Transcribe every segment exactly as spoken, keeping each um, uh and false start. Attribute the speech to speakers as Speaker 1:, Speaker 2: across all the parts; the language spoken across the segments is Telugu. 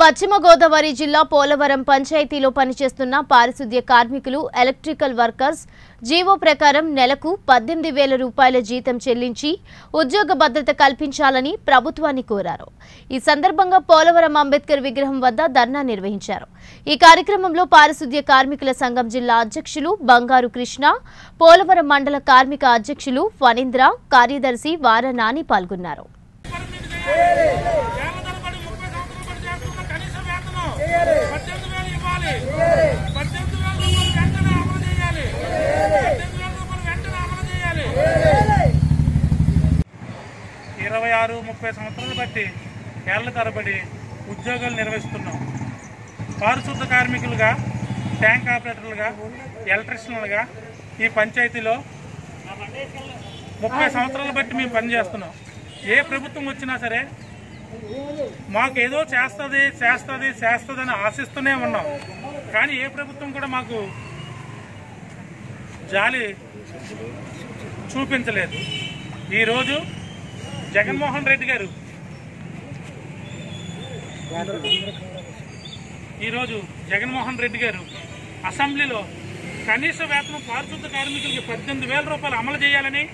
Speaker 1: పశ్చిమ గోదావరి జిల్లా పోలవరం పంచాయతీలో పనిచేస్తున్న పారిశుద్ధ్య కార్మికులు ఎలక్ట్రికల్ వర్కర్స్ జీవో ప్రకారం నెలకు పద్దెనిమిది వేల రూపాయల జీతం చెల్లించి ఉద్యోగ భద్రత కల్పించాలని ప్రభుత్వాన్ని కోరారు। ఈ సందర్భంగా పోలవరం అంబేద్కర్ విగ్రహం వద్ద ధర్నా నిర్వహించారు। ఈ కార్యక్రమంలో పారిశుద్ధ్య కార్మికుల సంఘం జిల్లా అధ్యక్షులు బంగారు కృష్ణ, పోలవరం మండల కార్మిక అధ్యక్షులు ఫణీంద్ర, కార్యదర్శి వార నాని పాల్గొన్నారు।
Speaker 2: ఇరవై ఆరు ముప్పై సంవత్సరాలు బట్టి ఏళ్ల తరబడి ఉద్యోగాలు నిర్వహిస్తున్నాం। పారిశుద్ధ కార్మికులుగా, ట్యాంక్ ఆపరేటర్లుగా, ఎలక్ట్రీషియన్లుగా ఈ పంచాయతీలో ముప్పై సంవత్సరాలు బట్టి మేము పనిచేస్తున్నాం। ఏ ప్రభుత్వం వచ్చినా సరే మాకు ఏదో చేస్తుంది చేస్తుంది చేస్తుందని ఆశిస్తూనే ఉన్నాం, కానీ ఏ ప్రభుత్వం కూడా మాకు జాలి చూపించలేదు। ఈరోజు జగన్మోహన్ రెడ్డి గారు ఈరోజు జగన్మోహన్ రెడ్డి గారు అసెంబ్లీలో కనీస వేతనం పారిశుద్ధ కార్మికులకి పద్దెనిమిది వేల రూపాయలు అమలు చేయాలని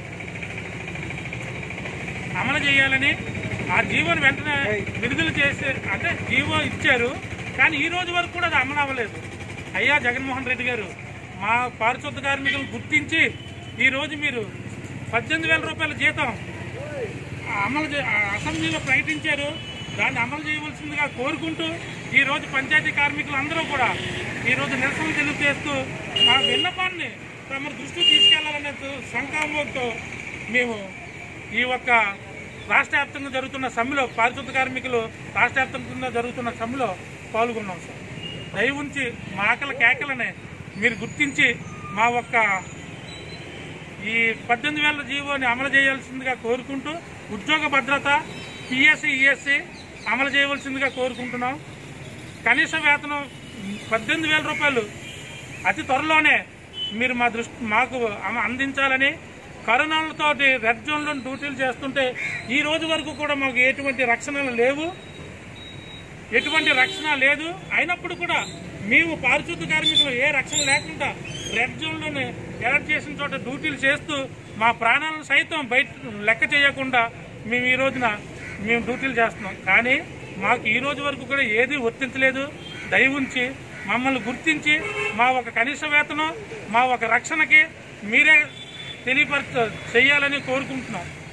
Speaker 2: అమలు చేయాలని ఆ జీవోని వెంటనే విడుదల చేసి అంటే జీవో ఇచ్చారు, కానీ ఈ రోజు వరకు కూడా అది అమలు అవ్వలేదు। అయ్యా జగన్మోహన్ రెడ్డి గారు, మా పారిశుద్ధ కార్మికులను గుర్తించి ఈరోజు మీరు పద్దెనిమిది వేల రూపాయల జీతం అమలు అసెంబ్లీలో ప్రకటించారు, దాన్ని అమలు చేయవలసిందిగా కోరుకుంటూ ఈరోజు పంచాయతీ కార్మికులు అందరూ కూడా ఈరోజు నిరసన తెలియజేస్తూ ఆ విన్నపాన్ని తమ దృష్టికి తీసుకెళ్లాలనే సంకల్పంతో మేము ఈ ఒక్క రాష్ట్ర వ్యాప్తంగా జరుగుతున్న సమ్మెలో, పారిశుద్ధ కార్మికులు రాష్ట్ర వ్యాప్తంగా జరుగుతున్న సమ్మెలో పాల్గొన్నాం సార్। దయ ఉంచి మా ఆకలి కేకలని మీరు గుర్తించి మా ఒక్క ఈ పద్దెనిమిది వేల జీవోని అమలు చేయాల్సిందిగా కోరుకుంటూ ఉద్యోగ భద్రత, పిఎస్సి, ఈఎస్సి అమలు చేయవలసిందిగా కోరుకుంటున్నాం। కనీస వేతనం పద్దెనిమిది వేల రూపాయలు అతి త్వరలోనే మీరు మా దృష్టి మాకు అందించాలని, కరోనాలతో రెడ్ జోన్లో డ్యూటీలు చేస్తుంటే ఈ రోజు వరకు కూడా మాకు ఎటువంటి రక్షణలు లేవు, ఎటువంటి రక్షణ లేదు। అయినప్పుడు కూడా మేము పారిశుద్ధ కార్మికులు ఏ రక్షణ లేకుండా రెడ్ జోన్లోనే ఎలర్ట్ చేసిన చోట డ్యూటీలు చేస్తూ మా ప్రాణాలను సైతం బయట లెక్క చేయకుండా మేము ఈ రోజున మేము డ్యూటీలు చేస్తున్నాం, కానీ మాకు ఈ రోజు వరకు కూడా ఏది వర్తించలేదు। దయ ఉంచి మమ్మల్ని గుర్తించి మా ఒక కనీస వేతనం, మా ఒక రక్షణకి మీరే తెలియపరచ చేయాలని కోరుకుంటున్నాం।